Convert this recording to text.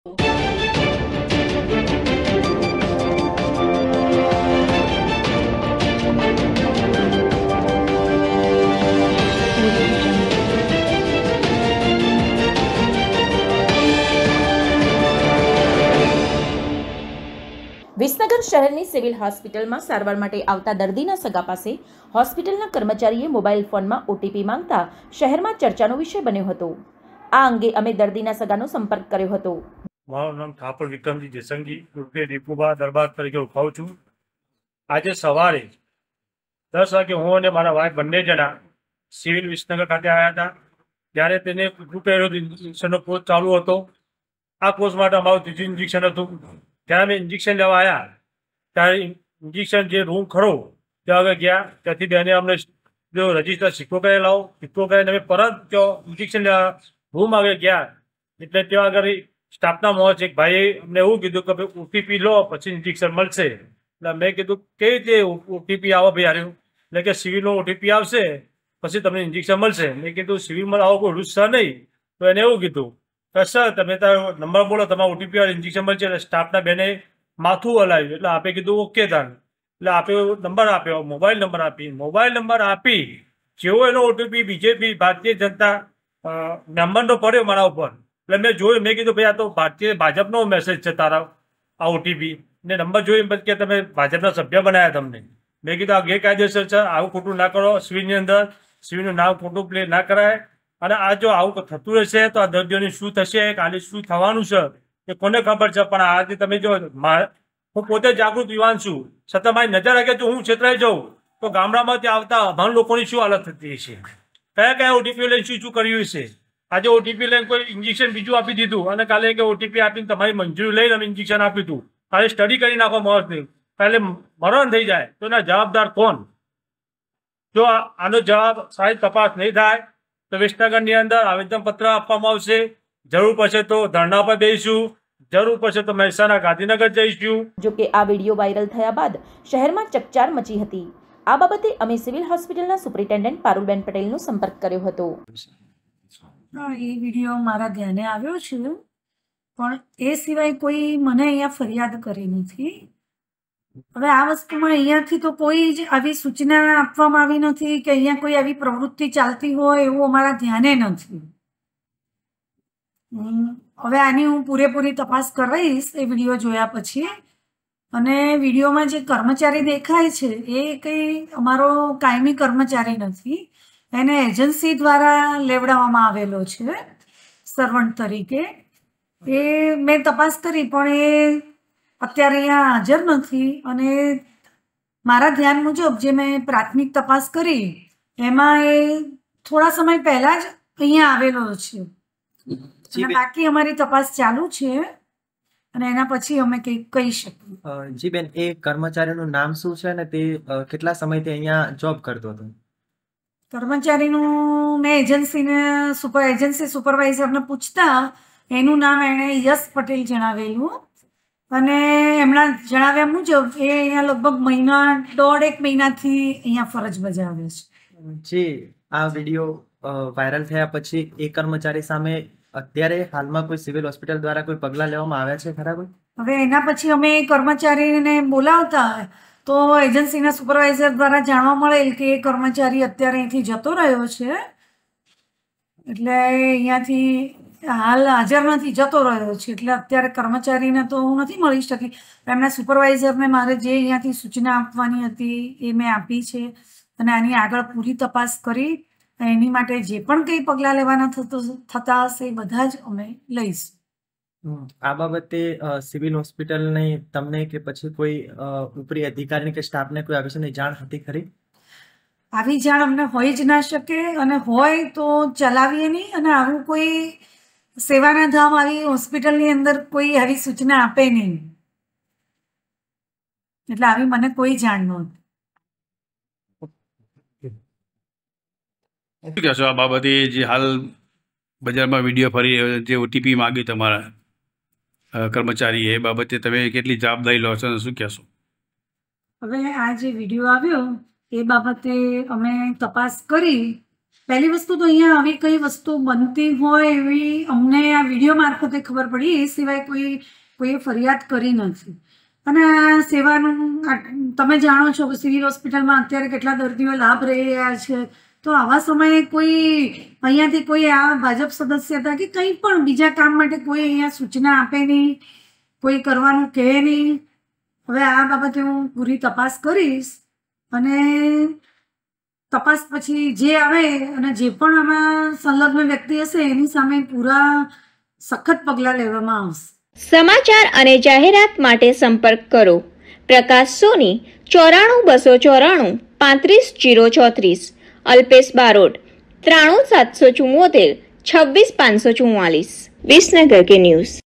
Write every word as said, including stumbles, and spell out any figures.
વિસનગર શહેરની સિવિલ હોસ્પિટલમાં સારવાર માટે આવતા દર્દીના સગા પાસે હોસ્પિટલના કર્મચારીએ મોબાઈલ ફોનમાં ઓટીપી માંગતા શહેરમાં ચર્ચાનો વિષય બન્યો હતો। આ અંગે અમે દર્દીના સગાનો સંપર્ક કર્યો હતો। મારું નામ ઠાકોર વિક્રમજી જયસંગી ઉર્ફે દીપુબા દરબાર તરીકે ઓળખાવું છું। આજે સવારે દસ વાગે હું અને મારા વાઈફ બંને જણા સિવિલ વિસનગર ખાતે આવ્યા હતા। ત્યારે તેને રૂપેરો ઇન્જેક્શનનો કોર્સ ચાલુ હતો। આ કોર્સ માટે અમારું ત્રીજું ઇન્જેક્શન હતું। ત્યારે અમે ઇન્જેક્શન લેવા આવ્યા ત્યારે ઇન્જેક્શન જે રૂમ ખરો ત્યાં આગળ ગયા। ત્યાંથી બેને અમને જો રજીસ્ટર સિક્કો કરી લાવો સિક્કો કરીને અમે પરત ત્યાં ઇન્જેક્શન લેવા રૂમ આગળ ગયા। એટલે ત્યાં આગળ સ્ટાફના મોજ એક ભાઈએ અમને એવું કીધું કે ભાઈ ઓટીપી લો પછી ઇન્જેક્શન મળશે। એટલે મેં કીધું કેવી રીતે ઓટીપી આવે ભાઈ હાર્યું એટલે કે સિવિલનો ઓટીપી આવશે પછી તમને ઇન્જેક્શન મળશે। મેં કીધું સિવિલમાં આવો કોઈ રૂલ્સ છે નહીં। તો એને એવું કીધું કે સર તમે તારો નંબર બોલો તમારા ઓટીપી વાળા ઇન્જેક્શન મળશે। એટલે સ્ટાફના બેને માથું હલાવ્યું એટલે આપે કીધું ઓકે તાન એટલે આપે નંબર આપ્યો મોબાઈલ નંબર આપી મોબાઈલ નંબર આપી જેવો એનો ઓટીપી બીજેપી ભારતીય જનતા નંબરનો પડ્યો મારા ઉપર એટલે મેં જોયું મેં કીધું ભાઈ આ તો ભારતીય ભાજપનો મેસેજ છે તારા આ ઓટીપી ને નંબર જોઈ પછી કે તમે ભાજપના સભ્ય બનાવ્યા તમને। મેં કીધું આ ગેરકાયદેસર છે આવું ખોટું ના કરો સિવિલની અંદર સિવિલનું નામ ખોટું પ્લે ના કરાય અને આ જો આવું થતું રહેશે તો આ દર્દીઓને શું થશે કાલે શું થવાનું છે એ કોને ખબર છે। પણ આજે તમે જો હું પોતે જાગૃત યુવાન છું છતાં મારી નજર આગળ જો હું છેતરાઈ જાઉં તો ગામડામાંથી આવતા અભાન લોકોની શું હાલત થતી છે કયા કયા ઓટીપી લઈને શું શું કર્યું છે। આજે ઓટીપી લઈને કોઈ ઇન્જેક્શન બીજું આપી દીધું અને કાલે કે ઓટીપી આપીને તમારી મંજૂરી લઈને અમે ઇન્જેક્શન આપી દીધું કાલે સ્ટડી કરી નાખો માણસને કાલે મરણ થઈ જાય તો એના જવાબદાર કોણ? જો આનો જવાબ સારી તપાસ નહીં થાય તો વિસનગરની અંદર આવેદનપત્ર આપવામાં આવશે। જરૂર પડશે તો ધરણા પર બેસીશું જરૂર પડશે તો મહેસાણા ગાંધીનગર જઈશું। જો કે આ વિડીયો વાયરલ થયા બાદ શહેરમાં ચકચાર મચી હતી। આ બાબતે અમે સિવિલ હોસ્પિટલના સુપ્રિન્ટેન્ડન્ટ પારુલબેન પટેલનો સંપર્ક કર્યો હતો। એ વિડીયો મારા ધ્યાને આવ્યો છે પણ એ સિવાય કોઈ મને અહીંયા ફરિયાદ કરી નથી। હવે આ વસ્તુમાં અહીંયાથી તો કોઈ જ આવી સૂચના આપવામાં આવી નથી કે અહીંયા કોઈ આવી પ્રવૃત્તિ ચાલતી હોય એવું અમારા ધ્યાને નથી। હવે આની હું પૂરેપૂરી તપાસ કરાવીશ એ વિડીયો જોયા પછી। અને વિડીયોમાં જે કર્મચારી દેખાય છે એ કંઈ અમારો કાયમી કર્મચારી નથી એને એજન્સી દ્વારા લેવડાવવામાં આવેલો છે સર્વન્ટ તરીકે। એ મેં તપાસ કરી પણ એ અત્યારે અહીંયા હાજર નથી અને મારા ધ્યાન મુજબ જે મેં પ્રાથમિક તપાસ કરી એમાં એ થોડા સમય પહેલા જ અહીંયા આવેલો છે અને બાકી અમારી તપાસ ચાલુ છે અને એના પછી અમે કંઈક કહી શકીએ। જી બેન એ કર્મચારીનું નામ શું છે અને તે કેટલા સમયથી અહીંયા જોબ કરતો હતો? કર્મચારીનું મેં એજન્સીને સુપર એજન્સી સુપરવાઇઝરને પૂછતા એનું નામ એણે યશ પટેલ જણાવેલું અને એમના જણાવ્યા મુજબ એ અહીંયા લગભગ મહિના દોઢ એક મહિનાથી અહીંયા ફરજ બજાવે છે। જી આ વિડીયો વાયરલ થયા પછી એ કર્મચારી સામે અત્યારે હાલમાં કોઈ સિવિલ હોસ્પિટલ દ્વારા કોઈ પગલાં લેવામાં આવ્યા છે ખરા કોઈ? હવે એના પછી અમે કર્મચારીને બોલાવતા તો એજન્સીના સુપરવાઇઝર દ્વારા જાણવા મળેલ કે એ કર્મચારી અત્યારે અહીંથી જતો રહ્યો છે એટલે અહીંયાથી હાલ હાજર નથી જતો રહ્યો છે એટલે અત્યારે કર્મચારીને તો હું નથી મળી શકી। એમના સુપરવાઇઝરને મારે જે અહીંયાથી સૂચના આપવાની હતી એ મેં આપી છે અને આની આગળ પૂરી તપાસ કરી એની માટે જે પણ કંઈ પગલાં લેવાના થતા હશે એ બધા જ અમે લઈશું। આ બાબતે સિવિલ હોસ્પિટલની તમને કે પછી કોઈ ઉપરી અધિકારી કે સ્ટાફને કોઈ આ વિષયની જાણ હતી ખરી? આવી જાણ અમને હોય જ ના શકે અને હોય તો ચલાવીએ નહીં અને આવું કોઈ સેવાના ધામ આવી હોસ્પિટલની અંદર કોઈ આવી સૂચના આપે નહીં એટલે આવી મને કોઈ જાણ નહોતી। શું કહેશો આ બાબતે જે હાલ બજારમાં વિડીયો ફરી જે ઓટીપી માગી તમારા કર્મચારી એ બાબતે તમે કેટલી જવાબદારી લો છો શું કહેશો? હવે આ જે વિડીયો આવ્યો એ બાબતે અમે તપાસ કરી પહેલી વસ્તુ તો અહીંયા આવી કઈ વસ્તુ બનતી હોય એવી અમને આ વિડીયો મારફતે ખબર પડી, એ સિવાય કોઈ કોઈએ ફરિયાદ કરી નથી. અને આ સેવાનું તમે જાણો છો કે સિવિલ હોસ્પિટલમાં અત્યારે કેટલા દર્દીઓ લાભ રહી રહ્યા છે. તો આવા સમયે કોઈ અહીંયાથી કોઈ આ ભાજપ સદસ્ય હતા કે કંઈ પણ બીજા કામ માટે કોઈ અહીંયા સૂચના આપે નહીં, કોઈ કરવાનું કહે નહીં. હવે આ બાબતે હું પૂરી તપાસ કરીશ અને તપાસ પછી જે આવે અને જે પણ આમાં સંલગ્ન વ્યક્તિ હશે એની સામે પૂરા સખત પગલાં લેવામાં આવશે. સમાચાર અને જાહેરાત માટે સંપર્ક કરો પ્રકાશ સોની ચોરાણું બસો ચોરાણું પાંત્રીસ જીરો ચોત્રીસ, અલ્પેશ બારોટ ત્રાણું સાતસો ચુમ્મોતેર છવ્વીસ પાંચસો ચુમ્માલીસ, વિસનગર કે ન્યૂઝ.